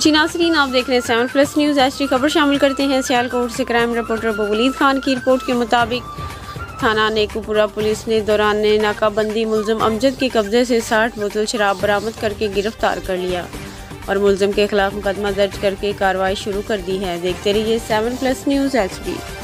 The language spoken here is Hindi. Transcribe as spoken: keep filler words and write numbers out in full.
जी नाज़रीन, आप देख रहे हैं seven plus news H D. खबर शामिल करते हैं सियालकोट से। क्राइम रिपोर्टर अबू वलीद खान की रिपोर्ट के मुताबिक थाना नेकूपुरा पुलिस ने दौरान नाकाबंदी मुलजिम अमजद के कब्जे से साठ बोतल शराब बरामद करके गिरफ्तार कर लिया और मुलजिम के खिलाफ मुकदमा दर्ज करके कार्रवाई शुरू कर दी है। देखते रहिए seven plus news H D.